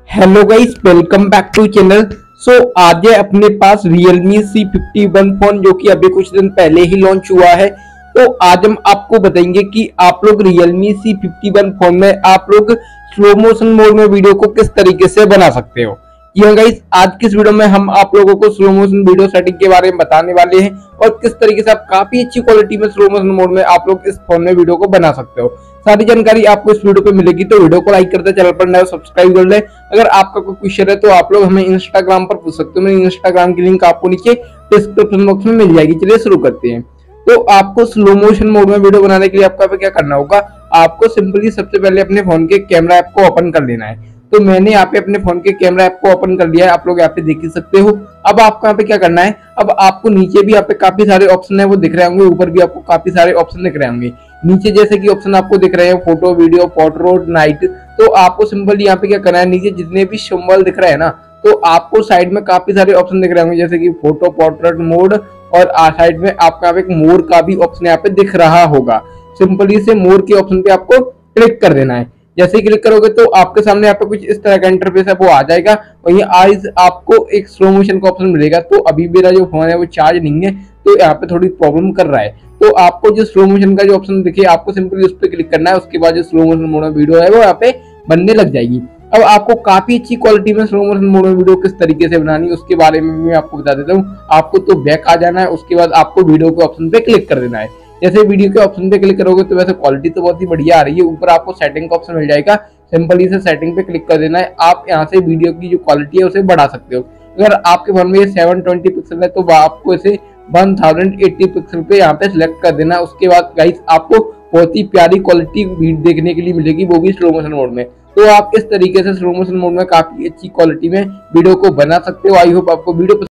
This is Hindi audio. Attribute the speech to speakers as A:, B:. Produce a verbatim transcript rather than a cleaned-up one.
A: Hello guys, welcome back to channel. So आज है अपने पास Realme C fifty one phone जो कि अभी कुछ दिन पहले ही लॉन्च हुआ है। तो आज हम आपको बताएंगे कि आप लोग Realme C fifty one phone में आप लोग स्लो मोशन मोड में वीडियो को किस तरीके से बना सकते हो। जी हाँ गाइस, आज की इस वीडियो में हम आप लोगों को स्लो मोशन वीडियो सेटिंग के बारे में बताने वाले हैं और किस तरीके से आप काफी अच्छी क्वालिटी में स्लो मोशन मोड में आप लोग इस फोन में वीडियो को बना सकते हो। सारी जानकारी आपको इस वीडियो पे मिलेगी, तो वीडियो को लाइक करते, चैनल पर नए सब्सक्राइब कर ले। अगर आपका कोई क्वेश्चन है तो आप लोग हमें इंस्टाग्राम पर पूछ सकते हो। मेरी इंस्टाग्राम की लिंक आपको नीचे डिस्क्रिप्शन बॉक्स में मिल जाएगी। चलिए शुरू करते हैं। तो आपको स्लो मोशन मोड में वीडियो बनाने के लिए आपको यहाँ पे क्या करना होगा, आपको सिंपली सबसे पहले अपने फोन के कैमरा ऐप को ओपन कर लेना है। तो मैंने यहाँ पे अपने फोन के कैमरा ऐप को ओपन कर लिया है, आप लोग यहाँ पे देख ही सकते हो। अब आपको यहाँ पे क्या करना है, अब आपको नीचे भी यहाँ पे काफी सारे ऑप्शन है वो दिख रहे होंगे, ऊपर भी आपको काफी सारे ऑप्शन दिख रहे होंगे। नीचे जैसे कि ऑप्शन आपको दिख रहे हैं फोटो, वीडियो, पोर्ट्रेट, नाइट। तो आपको सिंपली यहाँ पे क्या करना है, नीचे जितने भी सिंबल दिख रहे हैं ना, तो आपको साइड में काफी सारे ऑप्शन दिख रहे होंगे जैसे कि फोटो, पोर्ट्रेट मोड, और साइड में आपका एक मोर का भी ऑप्शन यहाँ पे दिख रहा होगा। सिंपली से मोर के ऑप्शन पे आपको क्लिक कर देना है। जैसे ही क्लिक करोगे तो आपके सामने यहाँ पे कुछ इस तरह का इंटरफेस है वो आ जाएगा, और ये आज आपको एक स्लो मोशन का ऑप्शन मिलेगा। तो अभी मेरा जो फोन है वो चार्ज नहीं है, तो यहाँ पे थोड़ी प्रॉब्लम कर रहा है। तो आपको जो स्लो मोशन का जो ऑप्शन दिखे, आपको सिंपली उस पर क्लिक करना है। उसके बाद जो स्लो मोशन मोड में वीडियो है वो यहाँ पे बनने लग जाएगी। अब आपको काफी अच्छी क्वालिटी में स्लो मोशन मोड में वीडियो किस तरीके से बनानी है उसके बारे में मैं आपको बता देता हूँ। आपको तो बैक आ जाना है, उसके बाद आपको वीडियो के ऑप्शन पे क्लिक कर देना है। जैसे वीडियो के ऑप्शन पे क्लिक करोगे तो वैसे क्वालिटी तो बहुत ही बढ़िया आ रही है। ऊपर आपको सेटिंग का ऑप्शन मिल जाएगा, सिंपली से सेटिंग पे क्लिक कर देना है। आप यहाँ से वीडियो की जो क्वालिटी है उसे बढ़ा सकते हो। अगर आपके फोन में ये सेवन ट्वेंटी पिक्सल है तो आपको इसे वन थाउजेंड एटी पिक्सल पे यहाँ पे सिलेक्ट कर देना। उसके बाद गाइस आपको बहुत ही प्यारी क्वालिटी देखने के लिए मिलेगी, वो भी स्लो मोशन मोड में। तो आप इस तरीके से स्लो मोशन मोड में काफी अच्छी क्वालिटी में वीडियो को बना सकते हो। आई होप आपको वीडियो